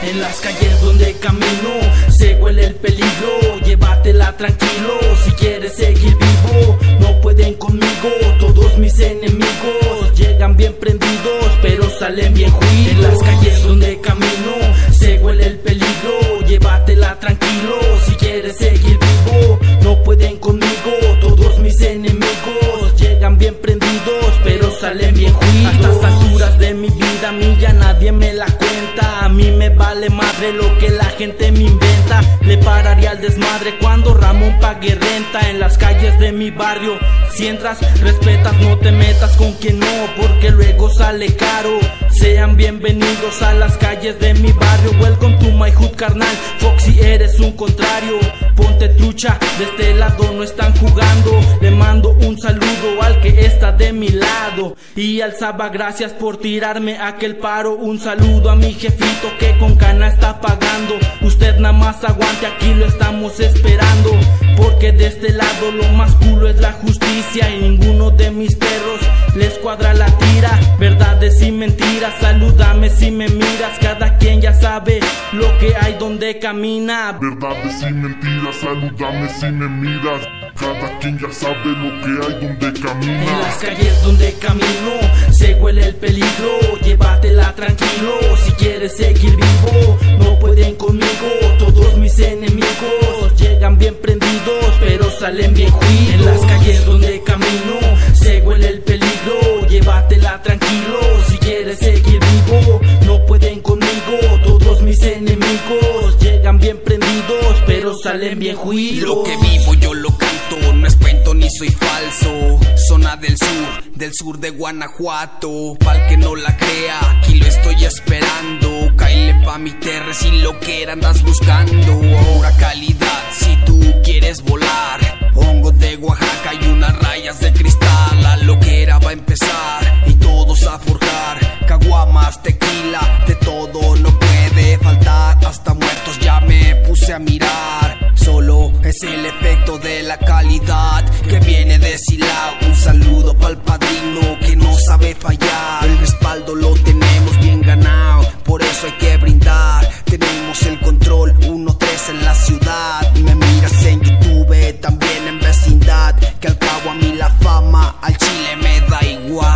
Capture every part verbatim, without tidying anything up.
En las calles donde camino se huele el peligro, llévatela tranquilo si quieres seguir vivo. No pueden conmigo todos mis enemigos, llegan bien prendidos pero salen bien juidos. En las calles donde camino se huele el peligro, llévatela tranquilo si quieres seguir vivo. No pueden conmigo todos mis enemigos, llegan bien prendidos pero salen bien juidos. A estas alturas de mi vida a mí ya nadie me la cuenta, a mí me vale madre lo que la gente me inventa. Le pararía al desmadre cuando Ramón pague renta. En las calles de mi barrio si entras respetas, no te metas con quien no porque luego sale caro. Sean bienvenidos a las calles de mi barrio. Welcome to my hood, carnal. Foxy, eres un contrario. Ponte trucha, de este lado no están jugando. Le mando un saludo al que está de mi lado. Y al Saba, gracias por tirarme aquel paro. Un saludo a mi jefito que con cana está pagando. Usted nada más aguante, aquí lo estamos esperando. Porque de este lado lo más culo es la justicia y ninguno de mis perros les cuadra la tira. Verdades y mentiras, salúdame si me miras. Cada quien ya sabe lo que hay donde camina. Verdades y mentiras, salúdame si me miras. Cada quien ya sabe lo que hay donde camina. En las calles donde camino se huele el peligro, llévatela tranquilo si quieres seguir vivo. No pueden conmigo todos mis enemigos, llegan bien prendidos pero salen bien juidos. En las calles donde camino se huele el peligro, llévatela tranquilo si quieres seguir vivo. No pueden conmigo todos mis enemigos, llegan bien prendidos pero salen bien juidos. Lo que vivo yo lo canto, no es cuento ni soy falso. Zona del sur, del sur de Guanajuato. Pa'l que no la crea, aquí lo estoy esperando. Caile pa' mi terre si lo que andas buscando. Pura calidad si tú quieres volar. Hongos de Oaxaca y unas rayas de cristal. La loquera va a empezar y todos a forjar. Caguamas, tequila, de todo no puede faltar. Hasta muertos ya me puse a mirar. Solo es el efecto de la calidad que viene de Silao. Un saludo pa'l padrino que no sabe fallar. El respaldo lo tenemos bien ganado, por eso hay que brindar. Tenemos el control uno tres en la ciudad. Me miras en YouTube, también en vecindad. Que al cabo a mí la fama al chile me da igual.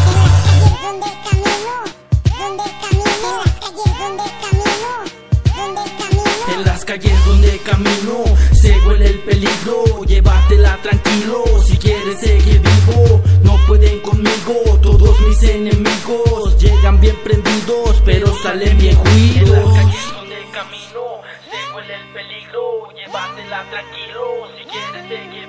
En las calles donde camino se huele el peligro, llévatela tranquilo si quieres seguir vivo. No pueden conmigo todos mis enemigos, llegan bien prendidos pero salen bien juidos. En las calles donde camino se huele el peligro, llévatela tranquilo si quieres seguir